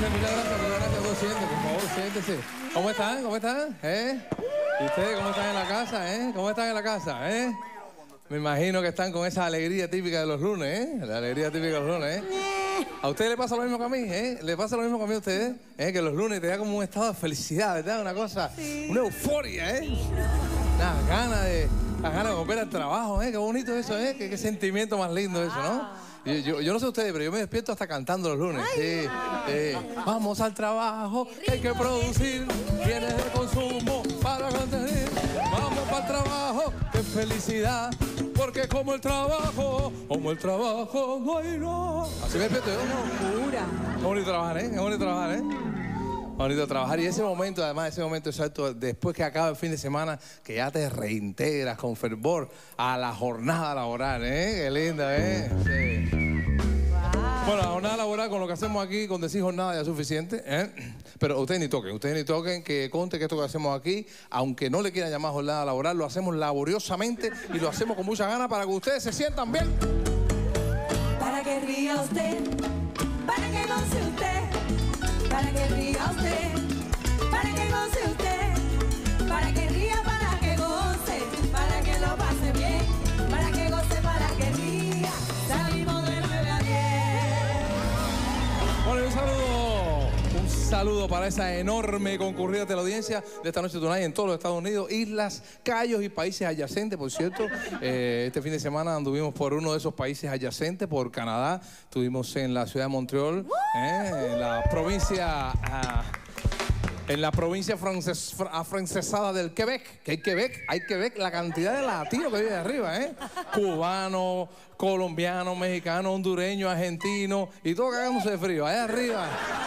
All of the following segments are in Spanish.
muchas gracias. Siéntese, por favor, siéntese. ¿Cómo están? ¿Cómo están? ¿Y ustedes cómo están en la casa? ¿Cómo están en la casa? Me imagino que están con esa alegría típica de los lunes, La alegría típica de los lunes, ¿A ustedes les pasa lo mismo que a mí, ¿Les pasa lo mismo que a mí a ustedes? Que los lunes te da como un estado de felicidad, ¿verdad? Una cosa, una euforia, Las ganas de volver al trabajo, Qué bonito eso, Qué sentimiento más lindo eso, ¿no? Yo no sé ustedes, pero yo me despierto hasta cantando los lunes. Vamos al trabajo, que hay que producir bienes de consumo para mantener. Vamos para el trabajo, qué felicidad, porque como el trabajo no hay nada. Así me despierto yo. ¡Qué locura! Qué bonito trabajar, Qué bonito trabajar, Bonito trabajar. Y ese momento, además, ese momento exacto, después que acaba el fin de semana, que ya te reintegras con fervor a la jornada laboral, Qué linda, Sí. Wow. Bueno, la jornada laboral, con lo que hacemos aquí, con decir jornada ya es suficiente, Pero ustedes ni toquen, que conte que esto que hacemos aquí, aunque no le quieran llamar jornada laboral, lo hacemos laboriosamente y lo hacemos con mucha ganas para que ustedes se sientan bien. Para que ría usted, para que goce usted, para que ría usted, para que goce usted, para que ría, para que goce, para que lo pase bien, para que goce, para que ría. Salimos de 9 a 10. Bueno, un saludo para esa enorme y concurrida teleaudiencia de esta noche Tonight en todos los Estados Unidos, islas, cayos y países adyacentes, por cierto. Este fin de semana anduvimos por uno de esos países adyacentes, por Canadá. Estuvimos en la ciudad de Montreal, en la provincia... En la provincia afrancesada del Quebec, que hay Quebec, la cantidad de latinos que vive arriba, Cubanos, colombianos, mexicanos, hondureños, argentinos, y todo cagándose de frío, allá arriba.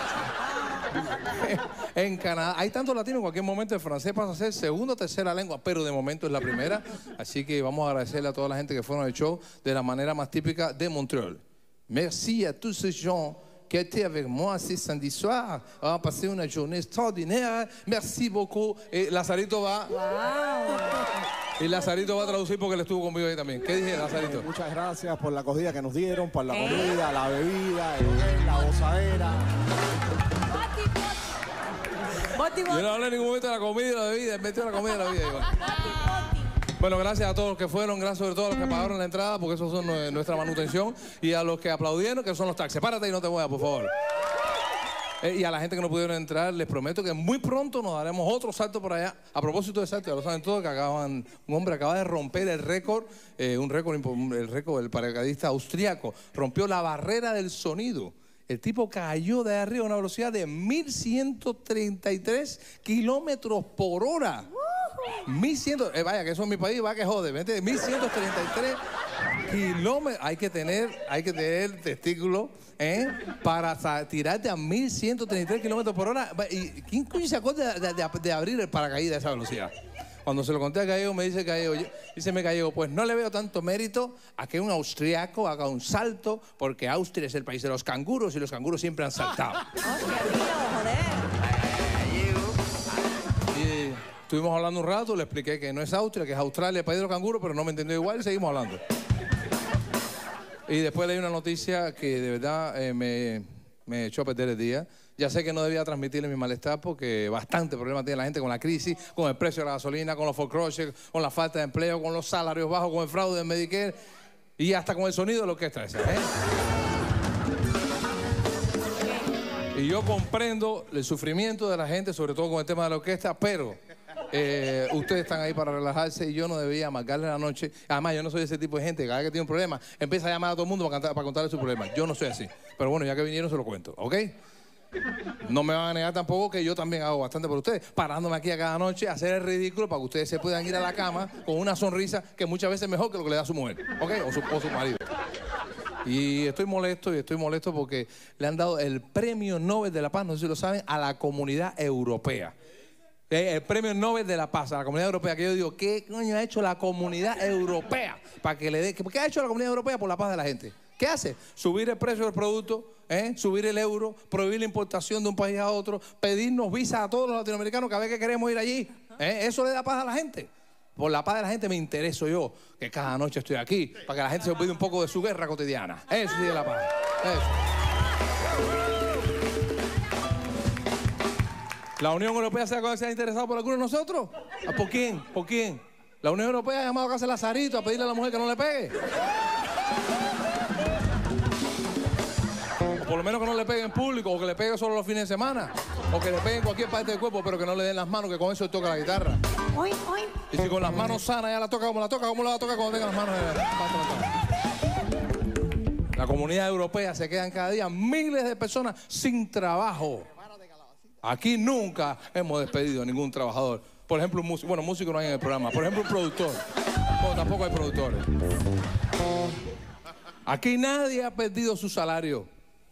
En Canadá hay tantos latinos, en cualquier momento el francés pasa a ser segunda o tercera lengua, pero de momento es la primera. Así que vamos a agradecerle a toda la gente que fueron al show de la manera más típica de Montreal. Merci à tous ces gens qui étaient avec moi ce samedi soir. On a passé une journée extraordinaire. Merci beaucoup. Lazarito va. Wow. Y Lazarito va a traducir porque él estuvo conmigo ahí también. ¿Qué dije, Lazarito? Muchas gracias por la acogida que nos dieron, por la comida, la bebida, la gozadera. Yo no hablé en ningún momento de la comida y la bebida. Él metió la comida y la bebida. Bueno, gracias a todos los que fueron, gracias sobre todo a los que pagaron la entrada, porque esos son nuestra manutención, y a los que aplaudieron, que son los taxis. Párate y no te muevas, por favor. Y a la gente que no pudieron entrar, les prometo que muy pronto nos daremos otro salto por allá. A propósito de salto, ya lo saben todos, que un hombre acaba de romper el récord, el paracaidista austriaco, rompió la barrera del sonido. El tipo cayó de arriba a una velocidad de 1133 kilómetros por hora. 1100, vaya, que eso en mi país va que jode, ¿ves? 1133 kilómetros. Hay que tener testículos, para tirarte a 1133 kilómetros por hora. ¿Y quién coño se acuerda de abrir el paracaídas a esa velocidad? Cuando se lo conté a Gallego, me dice Gallego, pues no le veo tanto mérito a que un austriaco haga un salto, porque Austria es el país de los canguros y los canguros siempre han saltado. Y estuvimos hablando un rato, le expliqué que no es Austria, que es Australia, el país de los canguros, pero no me entendió igual y seguimos hablando. Y después leí una noticia que de verdad me echó a perder el día. Ya sé que no debía transmitirle mi malestar porque bastante problema tiene la gente con la crisis, con el precio de la gasolina, con los foreclosures, con la falta de empleo, con los salarios bajos, con el fraude del Medicare y hasta con el sonido de la orquesta esa, Y yo comprendo el sufrimiento de la gente, sobre todo con el tema de la orquesta, pero ustedes están ahí para relajarse y yo no debía amargarle la noche. Además, yo no soy ese tipo de gente que cada vez que tiene un problema empieza a llamar a todo el mundo para contarle su problema. Yo no soy así. Pero bueno, ya que vinieron se lo cuento, ¿ok? No me van a negar tampoco que yo también hago bastante por ustedes, parándome aquí a cada noche a hacer el ridículo para que ustedes se puedan ir a la cama con una sonrisa que muchas veces es mejor que lo que le da su mujer, ¿ok? O su marido. Y estoy molesto porque le han dado el Premio Nobel de la Paz, no sé si lo saben, a la Comunidad Europea. El Premio Nobel de la Paz a la Comunidad Europea, que yo digo, ¿qué coño ha hecho la Comunidad Europea para que le dé? ¿Qué ha hecho la Comunidad Europea por la paz de la gente? ¿Qué hace? Subir el precio del producto, subir el euro, prohibir la importación de un país a otro, pedirnos visas a todos los latinoamericanos cada vez que queremos ir allí. Eso le da paz a la gente. Por la paz de la gente me intereso yo, que cada noche estoy aquí, para que la gente se olvide un poco de su guerra cotidiana. Eso sí es la paz. Eso. ¿La Unión Europea se ha interesado por alguno de nosotros? ¿Por quién? ¿Por quién? La Unión Europea ha llamado a casa de Lazarito a pedirle a la mujer que no le pegue. O por lo menos que no le pegue en público, o que le pegue solo los fines de semana, o que le pegue en cualquier parte del cuerpo, pero que no le den las manos, que con eso toca la guitarra. Y si con las manos sanas ya la toca como la toca, ¿cómo la va a tocar cuando tenga las manos? La comunidad europea se quedan cada día miles de personas sin trabajo. Aquí nunca hemos despedido a ningún trabajador. Por ejemplo, un músico. Bueno, músico no hay en el programa. Por ejemplo, un productor. Bueno, tampoco hay productores. Aquí nadie ha perdido su salario.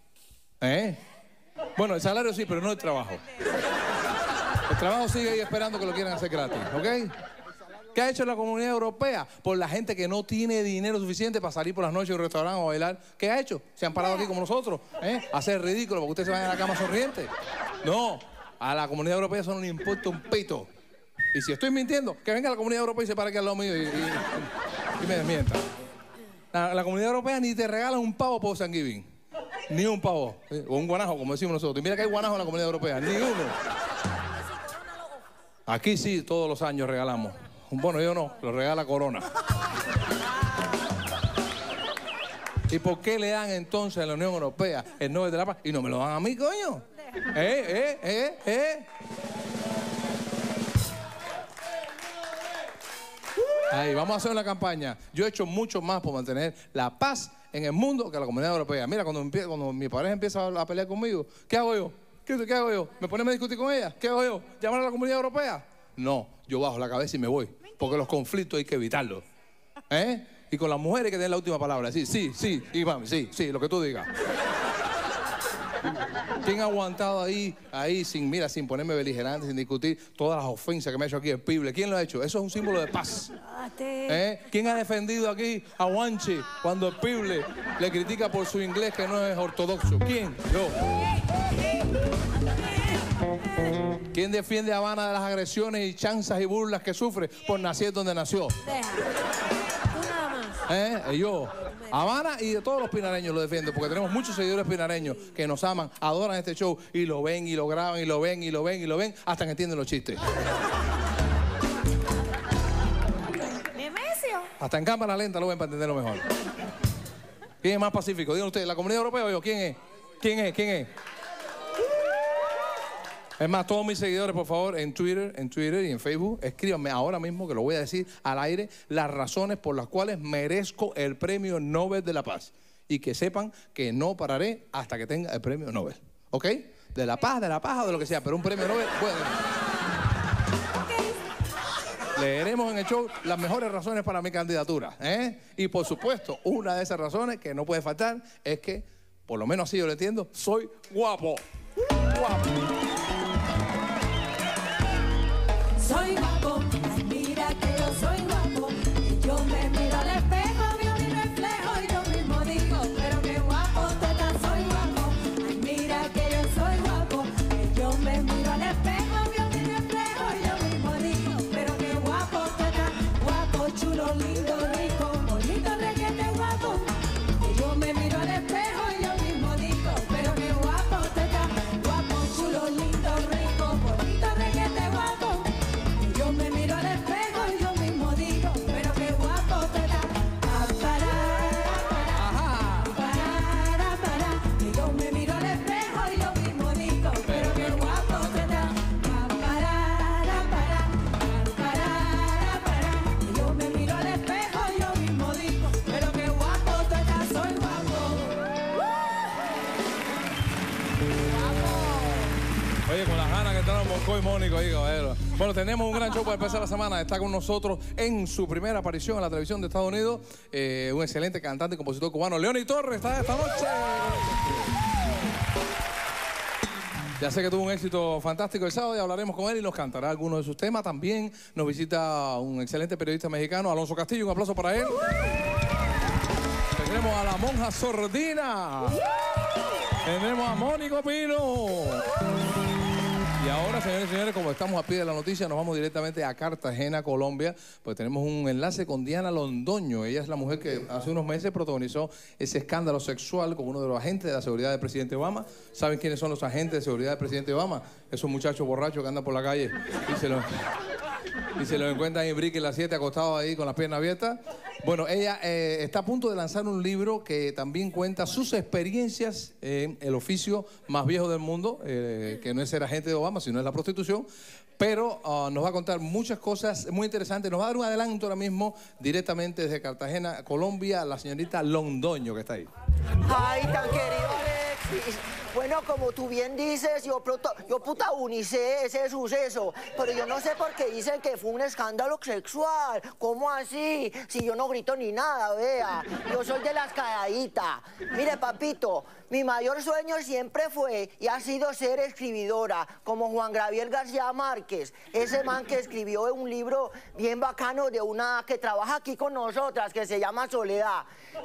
Bueno, el salario sí, pero no el trabajo. El trabajo sigue ahí esperando que lo quieran hacer gratis, ¿ok? ¿Qué ha hecho la comunidad europea? Por la gente que no tiene dinero suficiente para salir por las noches a un restaurante o a bailar. ¿Qué ha hecho? Se han parado aquí como nosotros, a hacer ridículo porque ustedes se van a la cama sonrientes. No, a la comunidad europea eso no le importa un pito. Y si estoy mintiendo, que venga la comunidad europea y se pare aquí al lado mío y me desmienta. La comunidad europea ni te regala un pavo por Thanksgiving. Ni un pavo. O un guanajo, como decimos nosotros. Y mira que hay guanajo en la comunidad europea. Ni uno. Aquí sí, todos los años regalamos. Bueno, yo no, lo regala Corona. ¿Y por qué le dan entonces a la Unión Europea el Nobel de la Paz? Y no me lo dan a mí, coño. Ahí, vamos a hacer una campaña. Yo he hecho mucho más por mantener la paz en el mundo que la comunidad europea. Mira, cuando mi pareja empieza a pelear conmigo, ¿qué hago yo? ¿Qué hago yo? ¿Me ponerme a discutir con ella? ¿Qué hago yo? ¿Llamar a la comunidad europea? No, yo bajo la cabeza y me voy. Porque los conflictos hay que evitarlos. Y con las mujeres hay que tener la última palabra. Sí, y mami, sí, lo que tú digas. ¿Quién ha aguantado ahí sin ponerme beligerante, sin discutir todas las ofensas que me ha hecho aquí el Pible? ¿Quién lo ha hecho? Eso es un símbolo de paz. ¿Quién ha defendido aquí a Juanchi cuando el Pible le critica por su inglés que no es ortodoxo? ¿Quién? Yo. ¿Quién defiende a Habana de las agresiones y chanzas y burlas que sufre por nacer donde nació? Yo. Habana y de todos los pinareños lo defiendo, porque tenemos muchos seguidores pinareños que nos aman, adoran este show y lo ven y lo graban y lo ven y lo ven y lo ven hasta que entienden los chistes. Hasta en cámara lenta lo ven para entenderlo mejor. ¿Quién es más pacífico? Digan ustedes, ¿la comunidad europea o yo? ¿Quién es? ¿Quién es? Es más, todos mis seguidores, por favor, en Twitter y en Facebook, escríbanme ahora mismo, que lo voy a decir al aire, las razones por las cuales merezco el Premio Nobel de la Paz. Y que sepan que no pararé hasta que tenga el Premio Nobel. ¿Ok? De la paz o de lo que sea, pero un Premio Nobel, bueno. Leeremos en el show las mejores razones para mi candidatura. Y por supuesto, una de esas razones que no puede faltar es que, por lo menos así yo lo entiendo, soy guapo. Guapo. Soy guapo, ay mira que yo soy guapo. Y yo me miro al espejo, veo mi reflejo y yo mismo digo, pero qué guapo tú estás, soy guapo. Ay mira que yo soy guapo. Y yo me miro al espejo, veo mi reflejo y yo mismo digo, pero qué guapo tú estás, guapo, chulo, lindo, rico, bonito, requete guapo. Y yo me miro al espejo y yo mismo digo, pero qué guapo tú estás, guapo, chulo, lindo, rico, bonito, requete guapo. Yo me miro al espejo y yo mismo digo, pero qué guapo te da. Y yo me miro al espejo y yo mismo digo, pero qué guapo te da. Y yo me miro al espejo y yo mismo digo, pero qué guapo te da, soy guapo. Oye, con las ganas que entraron Moscó y Mónico ahí, caballero. Bueno, tenemos un gran show para empezar la semana. Está con nosotros en su primera aparición en la televisión de Estados Unidos un excelente cantante y compositor cubano, Leony Torres, está esta noche. Ya sé que tuvo un éxito fantástico el sábado y hablaremos con él y nos cantará algunos de sus temas. También nos visita un excelente periodista mexicano, Alonso Castillo. Un aplauso para él. Tendremos a la Monja Sordina. Tendremos a Mónico Pino. Y ahora, señores y señores, como estamos a pie de la noticia, nos vamos directamente a Cartagena, Colombia, pues tenemos un enlace con Diana Londoño. Ella es la mujer que hace unos meses protagonizó ese escándalo sexual con uno de los agentes de la seguridad del presidente Obama. ¿Saben quiénes son los agentes de seguridad del presidente Obama? Esos muchachos borrachos que andan por la calle y se los encuentran en Brick en las 7 acostados ahí con las piernas abiertas. Bueno, ella está a punto de lanzar un libro que también cuenta sus experiencias en el oficio más viejo del mundo, que no es ser agente de Obama, sino es la prostitución. Pero nos va a contar muchas cosas muy interesantes. Nos va a dar un adelanto ahora mismo directamente desde Cartagena, Colombia, la señorita Londoño, que está ahí. Ay, tan querido Alexis. Bueno, como tú bien dices, yo protagonicé ese suceso, pero yo no sé por qué dicen que fue un escándalo sexual. ¿Cómo así? Si yo no grito ni nada, vea. Yo soy de las calladitas. Mire, papito, mi mayor sueño siempre fue y ha sido ser escribidora, como Juan Gabriel García Márquez, ese man que escribió un libro bien bacano de una que trabaja aquí con nosotras, que se llama Soledad.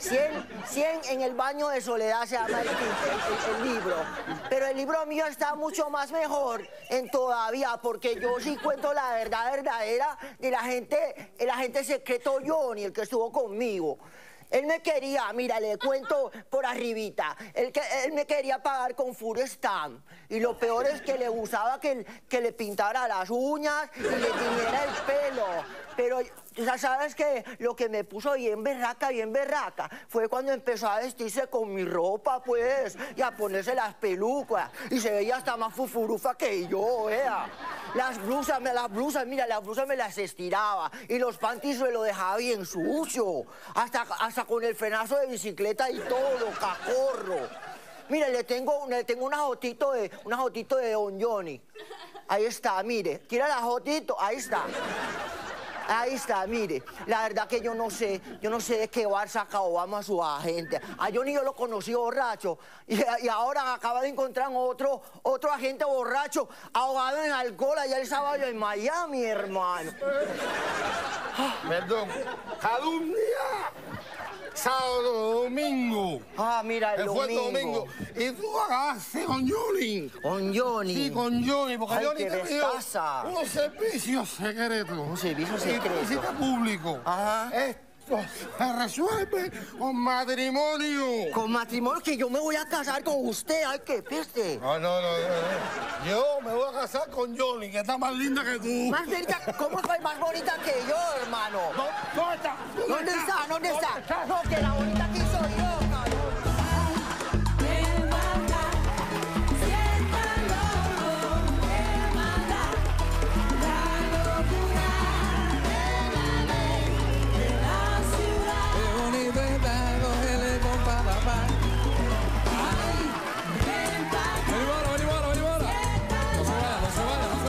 100 en el baño de Soledad se llama el libro. Pero el libro mío está mucho más mejor en todavía, porque yo sí cuento la verdad verdadera de la gente secreto Johnny, el que estuvo conmigo. Él me quería, mira, le cuento por arribita, él me quería pagar con Food Stamp. Y lo peor es que le gustaba que le pintara las uñas y le tiñera el pelo. Pero ya sabes que lo que me puso bien berraca, fue cuando empezó a vestirse con mi ropa, pues, y a ponerse las pelucas. Y se veía hasta más fufurufa que yo, vea. Las blusas me las estiraba. Y los panties me lo dejaba bien sucio. Hasta con el frenazo de bicicleta y todo, cacorro. Mire, le tengo una fotito de Don Johnny. Ahí está, mire. ¿Quiere la fotito? Ahí está. Ahí está, mire, la verdad que yo no sé de qué bar saca Obama a su agente. A Johnny yo lo conocí borracho y ahora acaba de encontrar otro agente borracho ahogado en alcohol allá el sábado en Miami, hermano. Perdón, calumnia. Sábado, domingo. Ah, mira, el domingo. Fue el domingo. Y tú acabaste con Johnny. ¿Con Johnny? Sí, con Johnny, porque Ay, Johnny qué te dio destaza. unos servicios secretos. Un servicio secreto. Y tú hiciste público. Ajá. Esto se resuelve con matrimonio. Con matrimonio, que yo me voy a casar con usted. Ay, qué peste. No. Yo me voy a casar con Johnny, que está más linda que tú. Más bonita, ¿cómo soy más bonita que yo, hermano? ¿Dónde está? ¿Dónde está? No, que la bonita que